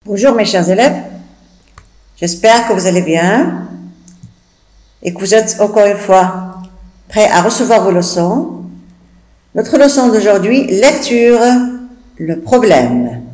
Bonjour mes chers élèves, j'espère que vous allez bien et que vous êtes encore une fois prêts à recevoir vos leçons. Notre leçon d'aujourd'hui, lecture, le problème.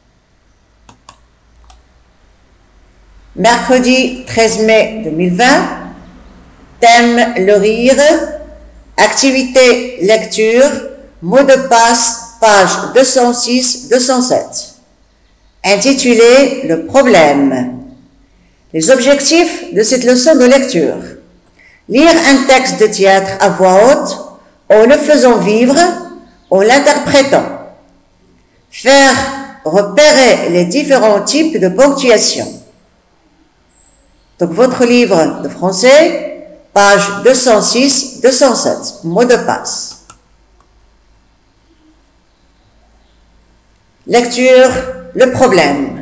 Mercredi 13 mai 2020, thème le rire, activité lecture, mot de passe, page 206-207. Intitulé « Le problème ». Les objectifs de cette leçon de lecture. Lire un texte de théâtre à voix haute, en le faisant vivre, en l'interprétant. Faire repérer les différents types de ponctuation. Donc votre livre de français, page 206-207, mot de passe. Lecture. Le problème.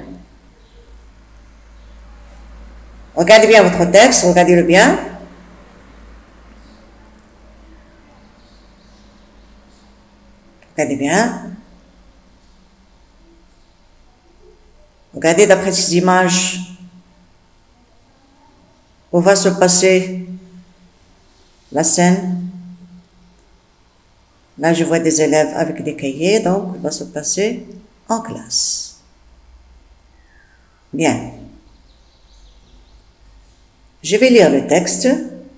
Regardez bien votre texte, regardez-le bien. Regardez bien. Regardez d'après ces images où va se passer la scène. Là, je vois des élèves avec des cahiers, donc il va se passer en classe. Bien. Je vais lire le texte.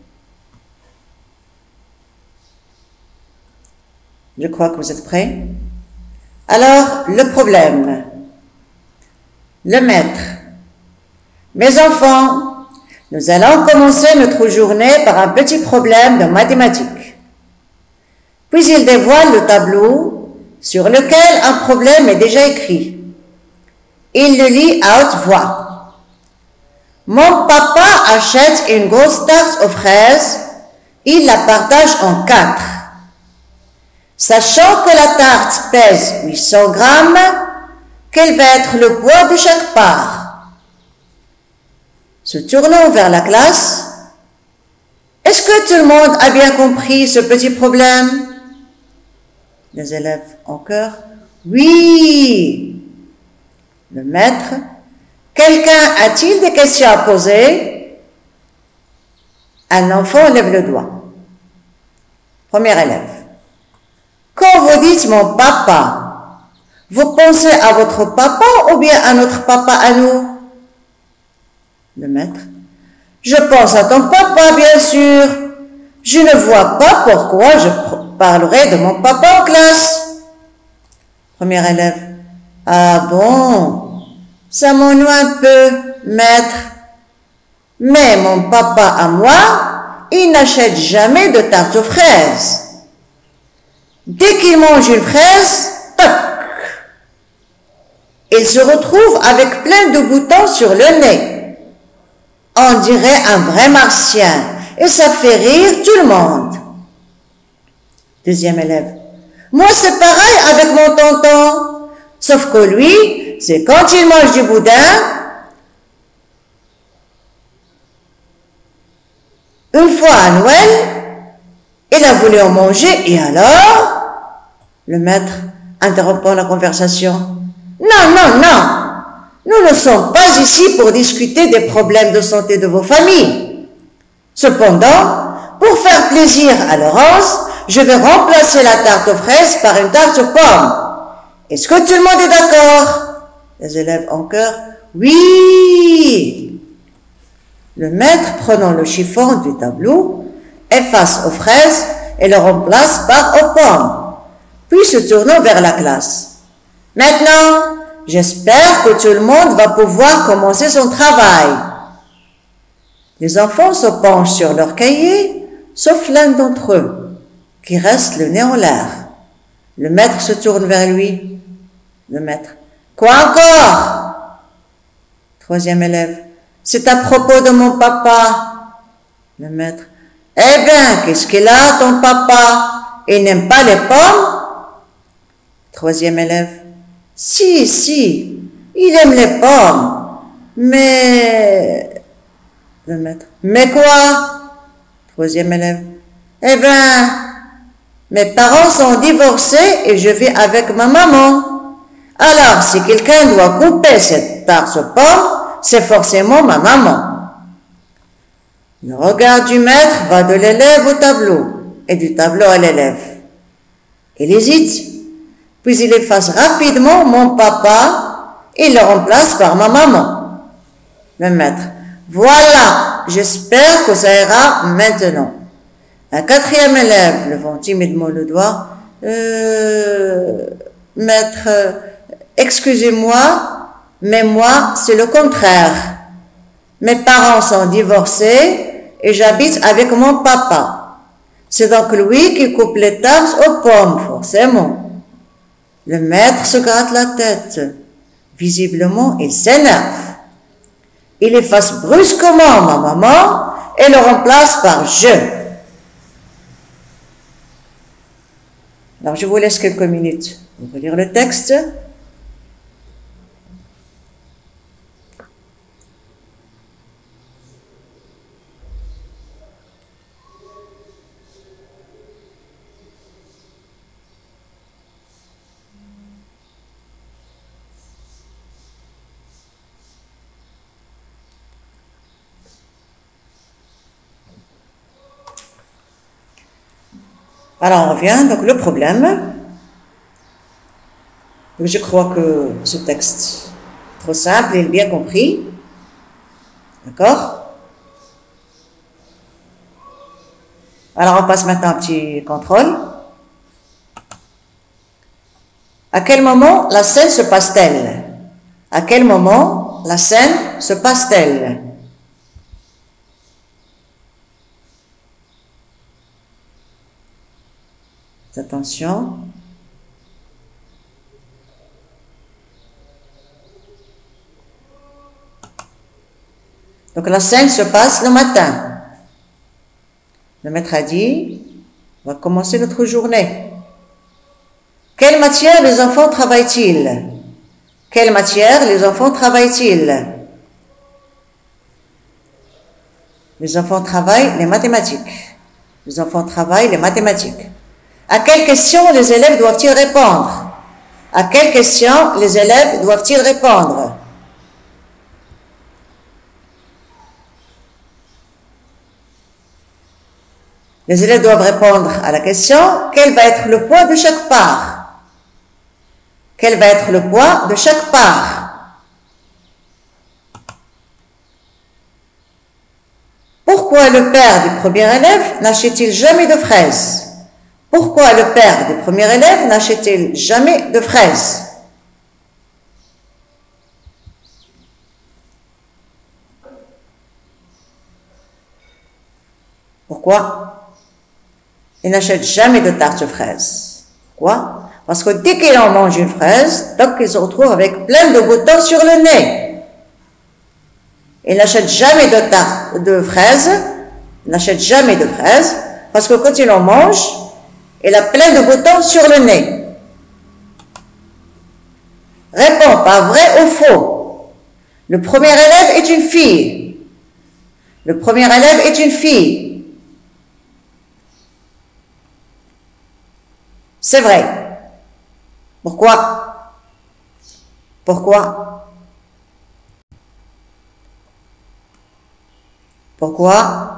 Je crois que vous êtes prêts. Alors, le problème. Le maître. Mes enfants, nous allons commencer notre journée par un petit problème de mathématiques. Puis il dévoile le tableau sur lequel un problème est déjà écrit. Il le lit à haute voix. Mon papa achète une grosse tarte aux fraises. Il la partage en 4. Sachant que la tarte pèse 800 grammes, quel va être le poids de chaque part? Se tournant vers la classe, est-ce que tout le monde a bien compris ce petit problème? Les élèves en chœur, oui. Le maître, quelqu'un a-t-il des questions à poser? Un enfant lève le doigt. Premier élève. Quand vous dites mon papa, vous pensez à votre papa ou bien à notre papa à nous? Le maître. Je pense à ton papa, bien sûr. Je ne vois pas pourquoi je parlerai de mon papa en classe. Premier élève. Ah bon, ça m'ennuie un peu, maître. Mais mon papa à moi, il n'achète jamais de tarte aux fraises. Dès qu'il mange une fraise, toc, il se retrouve avec plein de boutons sur le nez. On dirait un vrai martien et ça fait rire tout le monde. Deuxième élève. Moi, c'est pareil avec mon tonton. Sauf que lui, c'est quand il mange du boudin, une fois à Noël, il a voulu en manger et alors, le maître interrompant la conversation. Non, non, non, nous ne sommes pas ici pour discuter des problèmes de santé de vos familles. Cependant, pour faire plaisir à Laurence, je vais remplacer la tarte aux fraises par une tarte aux pommes. Est-ce que tout le monde est d'accord? Les élèves en chœur, oui. Le maître, prenant le chiffon du tableau, efface aux fraises et le remplace par aux pommes, puis se tournant vers la classe. Maintenant, j'espère que tout le monde va pouvoir commencer son travail. Les enfants se penchent sur leur cahier, sauf l'un d'entre eux, qui reste le nez en l'air. Le maître se tourne vers lui. Le maître. Quoi encore? Troisième élève. C'est à propos de mon papa. Le maître. Eh bien, qu'est-ce qu'il a, ton papa? Il n'aime pas les pommes? Troisième élève. Si, il aime les pommes. Mais... Le maître. Mais quoi? Troisième élève. Eh bien, mes parents sont divorcés et je vis avec ma maman. Alors, si quelqu'un doit couper cette tarte aux pommes, c'est forcément ma maman. Le regard du maître va de l'élève au tableau et du tableau à l'élève. Il hésite, puis il efface rapidement mon papa et le remplace par ma maman. Le maître: voilà, j'espère que ça ira maintenant. Un quatrième élève, levant timidement le doigt: maître, excusez-moi, mais moi, c'est le contraire. Mes parents sont divorcés et j'habite avec mon papa. C'est donc lui qui coupe les tartes aux pommes, forcément. Le maître se gratte la tête. Visiblement, il s'énerve. Il efface brusquement ma maman et le remplace par je. Alors, je vous laisse quelques minutes pour relire le texte. Alors, on revient, donc le problème. Je crois que ce texte est trop simple et bien compris. D'accord? Alors, on passe maintenant à un petit contrôle. À quel moment la scène se passe-t-elle? À quel moment la scène se passe-t-elle? Attention. Donc la scène se passe le matin. Le maître a dit, on va commencer notre journée. Quelle matière les enfants travaillent-ils? Quelle matière les enfants travaillent-ils? Les enfants travaillent les mathématiques. Les enfants travaillent les mathématiques. À quelle question les élèves doivent-ils répondre? À quelle question les élèves doivent-ils répondre? Les élèves doivent répondre à la question: quel va être le poids de chaque part? Quel va être le poids de chaque part? Pourquoi le père du premier élève n'achète-t-il jamais de fraises? Pourquoi le père du premier élève n'achète-t-il jamais de fraises? Pourquoi il n'achète jamais de tarte aux fraises? Pourquoi? Parce que dès qu'il en mange une fraise, donc il se retrouve avec plein de boutons sur le nez. Il n'achète jamais de tarte de fraises. Il n'achète jamais de fraises parce que quand il en mange, il a plein de boutons sur le nez. Réponds pas vrai ou faux. Le premier élève est une fille. Le premier élève est une fille. C'est vrai. Pourquoi? Pourquoi? Pourquoi?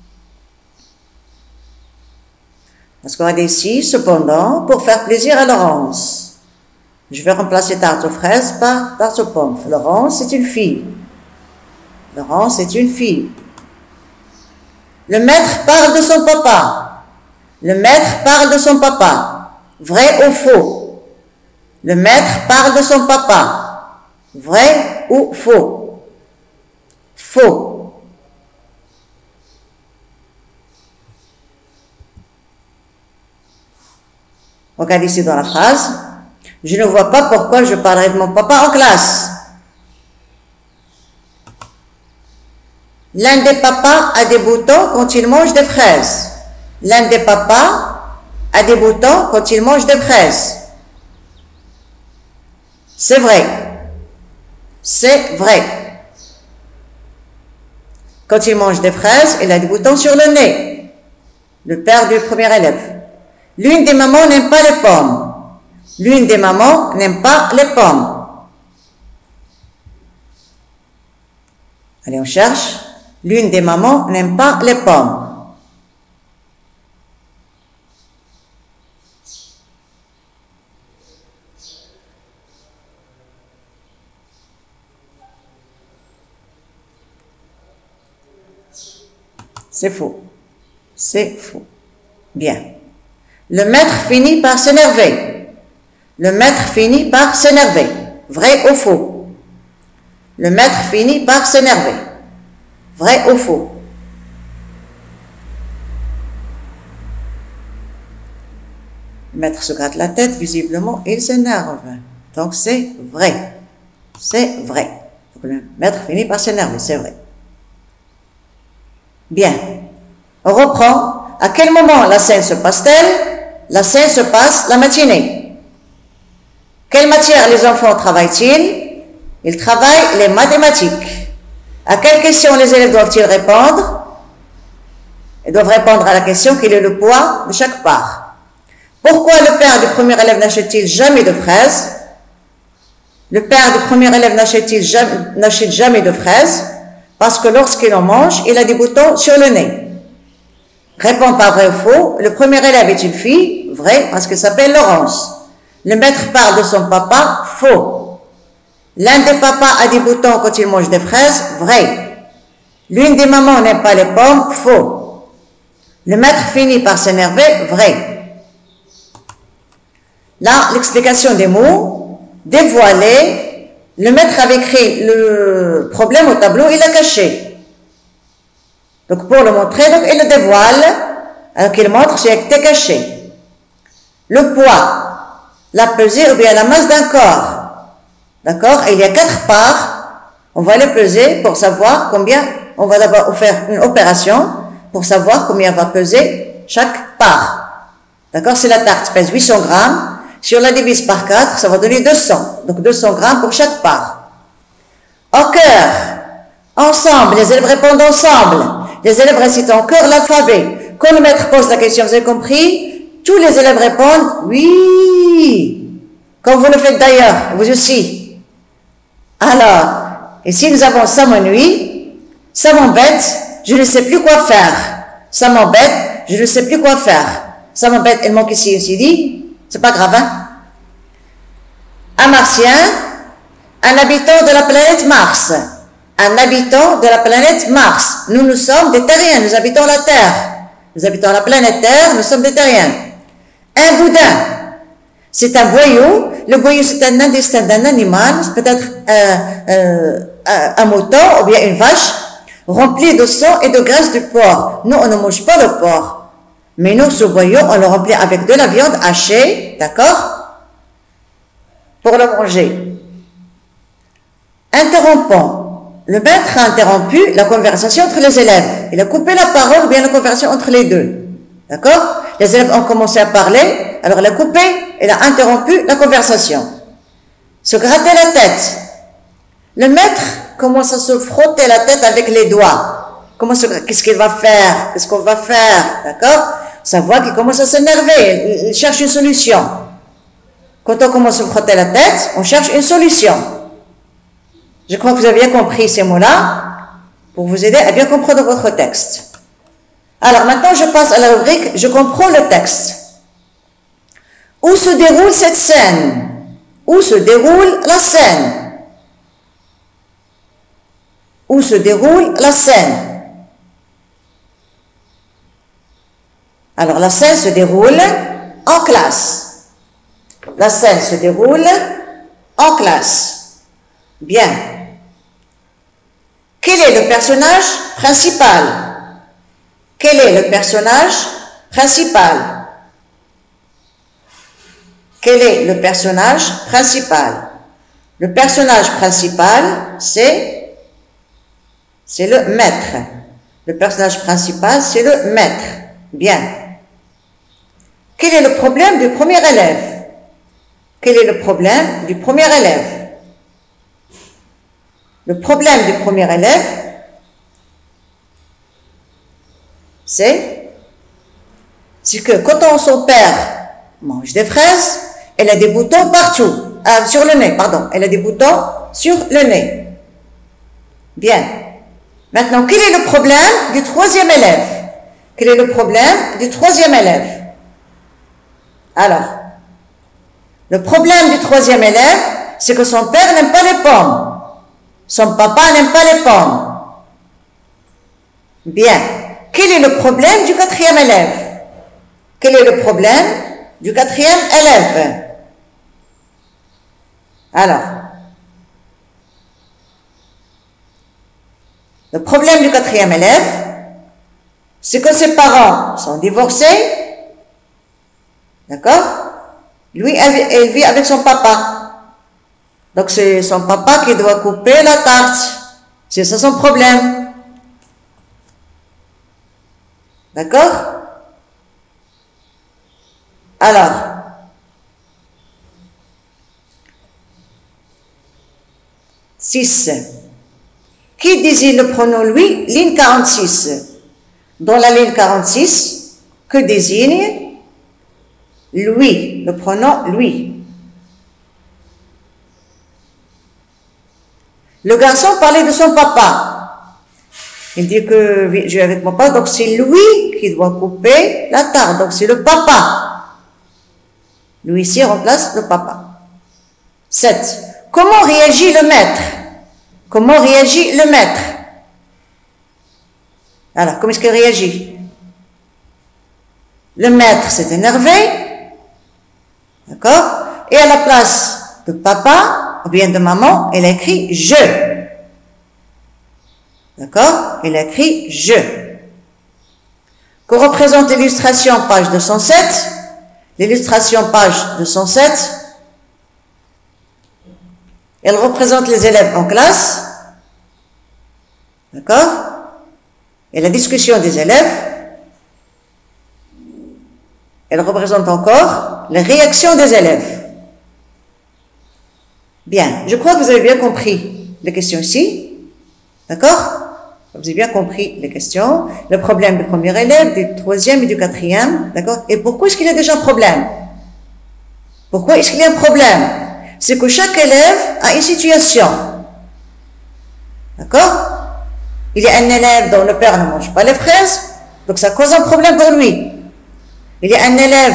Parce qu'on a décidé, cependant, pour faire plaisir à Laurence. Je vais remplacer tarte aux fraises par tarte aux pommes. Laurence est une fille. Laurence est une fille. Le maître parle de son papa. Le maître parle de son papa. Vrai ou faux? Le maître parle de son papa. Vrai ou faux? Faux. Regardez ici dans la phrase. Je ne vois pas pourquoi je parlerai de mon papa en classe. L'un des papas a des boutons quand il mange des fraises. L'un des papas a des boutons quand il mange des fraises. C'est vrai. C'est vrai. Quand il mange des fraises, il a des boutons sur le nez. Le père du premier élève. L'une des mamans n'aime pas les pommes. L'une des mamans n'aime pas les pommes. Allez, on cherche. L'une des mamans n'aime pas les pommes. C'est faux. C'est faux. Bien. Le maître finit par s'énerver. Le maître finit par s'énerver. Vrai ou faux? Le maître finit par s'énerver. Vrai ou faux? Le maître se gratte la tête, visiblement, il s'énerve. Donc c'est vrai. C'est vrai. Donc, le maître finit par s'énerver, c'est vrai. Bien. On reprend. À quel moment la scène se passe-t-elle? La scène se passe la matinée. Quelle matière les enfants travaillent-ils? Ils travaillent les mathématiques. À quelle question les élèves doivent-ils répondre? Ils doivent répondre à la question quel est le poids de chaque part. Pourquoi le père du premier élève n'achète-t-il jamais de fraises? Le père du premier élève n'achète jamais de fraises parce que lorsqu'il en mange, il a des boutons sur le nez. Répond par vrai ou faux. Le premier élève est une fille. Vrai, parce qu'elle s'appelle Laurence. Le maître parle de son papa. Faux. L'un des papas a des boutons quand il mange des fraises. Vrai. L'une des mamans n'aime pas les pommes. Faux. Le maître finit par s'énerver. Vrai. Là, l'explication des mots. Dévoiler. Le maître avait écrit le problème au tableau, il l'a caché. Donc, pour le montrer, donc, il le dévoile, alors qu'il montre ce qui était caché. Le poids, la pesée ou bien la masse d'un corps. D'accord? Il y a 4 parts. On va les peser pour savoir combien, on va d'abord faire une opération pour savoir combien va peser chaque part. D'accord? Si la tarte pèse 800 grammes, si on la divise par 4, ça va donner 200. Donc, 200 grammes pour chaque part. En chœur, ensemble, les élèves répondent ensemble. Les élèves récitent en chœur l'alphabet. Quand le maître pose la question, vous avez compris? Tous les élèves répondent oui. Comme vous le faites d'ailleurs, vous aussi. Alors, et si nous avons ça m'ennuie, ça m'embête, je ne sais plus quoi faire. Ça m'embête, je ne sais plus quoi faire. Ça m'embête, il manque ici aussi dit. C'est pas grave, hein? Un martien, un habitant de la planète Mars. Un habitant de la planète Mars. Nous, nous sommes des terriens, nous habitons la Terre. Nous habitons la planète Terre, nous sommes des terriens. Un boudin, c'est un boyau. Le boyau, c'est un intestin d'un animal, peut-être un mouton ou bien une vache, rempli de sang et de graisse du porc. Nous, on ne mange pas le porc. Mais nous, ce boyau, on le remplit avec de la viande hachée, d'accord? Pour le manger. Interrompons. Le maître a interrompu la conversation entre les élèves. Il a coupé la parole ou bien la conversation entre les deux. D'accord? Les élèves ont commencé à parler, alors il a coupé, il a interrompu la conversation. Se gratter la tête. Le maître commence à se frotter la tête avec les doigts. Qu'est-ce qu'il va faire? Qu'est-ce qu'on va faire? D'accord? Sa voix qui commence à s'énerver. Il cherche une solution. Quand on commence à se frotter la tête, on cherche une solution. Je crois que vous avez bien compris ces mots-là pour vous aider à bien comprendre votre texte. Alors maintenant, je passe à la rubrique « Je comprends le texte ». Où se déroule cette scène? Où se déroule la scène? Où se déroule la scène? Alors la scène se déroule en classe. La scène se déroule en classe. Bien. Quel est le personnage principal? Quel est le personnage principal? Quel est le personnage principal? Le personnage principal, c'est le maître. Le personnage principal, c'est le maître. Bien. Quel est le problème du premier élève? Quel est le problème du premier élève? Le problème du premier élève, c'est que quand son père mange des fraises, Elle a des boutons partout. Sur le nez, pardon. Elle a des boutons sur le nez. Bien. Maintenant, quel est le problème du troisième élève? Quel est le problème du troisième élève? Alors, le problème du troisième élève, c'est que son père n'aime pas les pommes. Son papa n'aime pas les pommes. Bien. Quel est le problème du quatrième élève? Quel est le problème du quatrième élève? Alors, le problème du quatrième élève, c'est que ses parents sont divorcés. D'accord? Lui, elle vit avec son papa. Donc, c'est son papa qui doit couper la tarte. C'est ça son problème. D'accord? Alors, six. Qui désigne le pronom lui? Ligne 46. Dans la ligne 46, que désigne lui, le pronom lui? Le garçon parlait de son papa. Il dit que je vais avec mon papa, donc c'est lui qui doit couper la tarte, donc c'est le papa. Lui ici remplace le papa. 7. Comment réagit le maître? Comment réagit le maître? Alors, comment est-ce qu'il réagit? Le maître s'est énervé, d'accord? Et à la place de papa, ou bien de maman, elle a écrit « je ». D'accord? Elle a écrit « je ». Que représente l'illustration, page 207? L'illustration, page 207, elle représente les élèves en classe, d'accord? Et la discussion des élèves, elle représente encore les réactions des élèves. Bien, je crois que vous avez bien compris les questions ici, d'accord? Vous avez bien compris les questions, le problème du premier élève, du troisième et du quatrième, d'accord? Et pourquoi est-ce qu'il y a déjà un problème? Pourquoi est-ce qu'il y a un problème? C'est que chaque élève a une situation. D'accord? Il y a un élève dont le père ne mange pas les fraises, donc ça cause un problème pour lui. Il y a un élève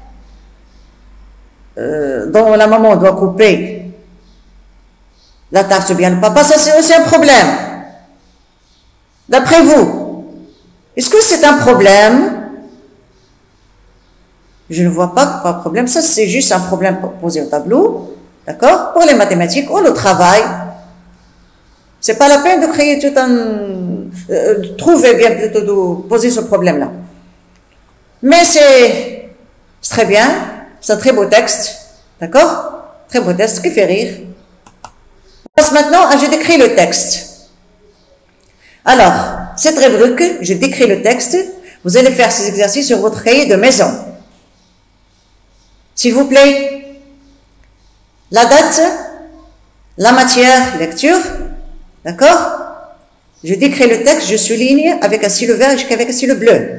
dont la maman doit couper la tarte ou bien le papa, ça c'est aussi un problème. D'après vous, est-ce que c'est un problème? Je ne vois pas de problème, ça c'est juste un problème posé au tableau. D'accord? Pour les mathématiques ou le travail, c'est pas la peine de créer tout un... trouver bien plutôt de poser ce problème-là. Mais c'est très bien, c'est un très beau texte, d'accord? Très beau texte qui fait rire. On passe maintenant à je décris le texte. Alors, cette rubrique, je décris le texte, vous allez faire ces exercices sur votre cahier de maison. S'il vous plaît. La date, la matière, lecture, d'accord? Je décris le texte, je souligne avec un stylo vert jusqu'avec un stylo bleu.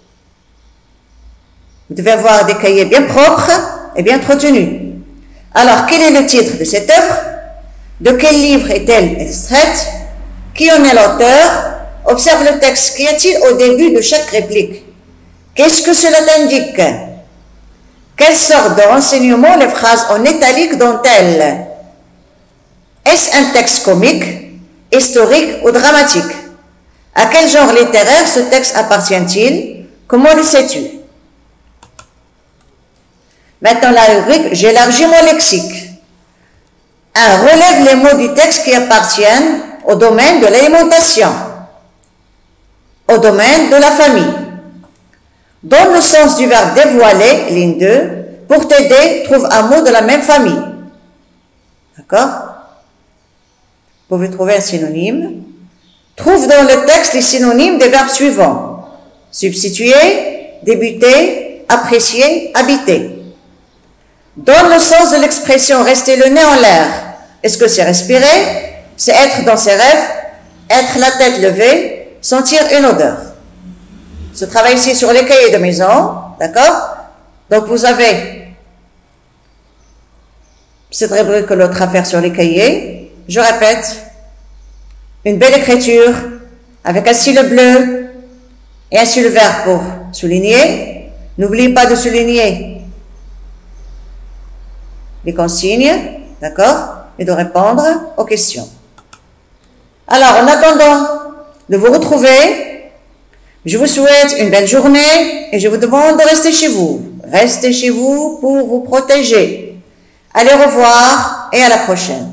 Vous devez avoir des cahiers bien propres et bien entretenus. Alors, quel est le titre de cette œuvre? De quel livre est-elle extraite? Qui en est l'auteur? Observe le texte. Qu'y a-t-il au début de chaque réplique? Qu'est-ce que cela t'indique? Quelle sorte de renseignement les phrases en italique dont-elles? Est-ce un texte comique, historique ou dramatique? À quel genre littéraire ce texte appartient-il? Comment le sais-tu? Maintenant la rubrique, j'élargis mon lexique. 1. Relève les mots du texte qui appartiennent au domaine de l'alimentation, au domaine de la famille. Donne le sens du verbe dévoiler, ligne 2. Pour t'aider, trouve un mot de la même famille. D'accord? Vous pouvez trouver un synonyme. Trouve dans le texte les synonymes des verbes suivants. Substituer, débuter, apprécier, habiter. Donne le sens de l'expression rester le nez en l'air. Est-ce que c'est respirer? C'est être dans ses rêves, être la tête levée, sentir une odeur. Ce travail ici sur les cahiers de maison, d'accord? Donc vous avez cette rubrique que l'autre à faire sur les cahiers. Je répète, une belle écriture avec un stylo bleu et un stylo vert pour souligner. N'oubliez pas de souligner les consignes, d'accord, et de répondre aux questions. Alors, en attendant de vous retrouver, je vous souhaite une belle journée et je vous demande de rester chez vous. Restez chez vous pour vous protéger. Allez, au revoir et à la prochaine.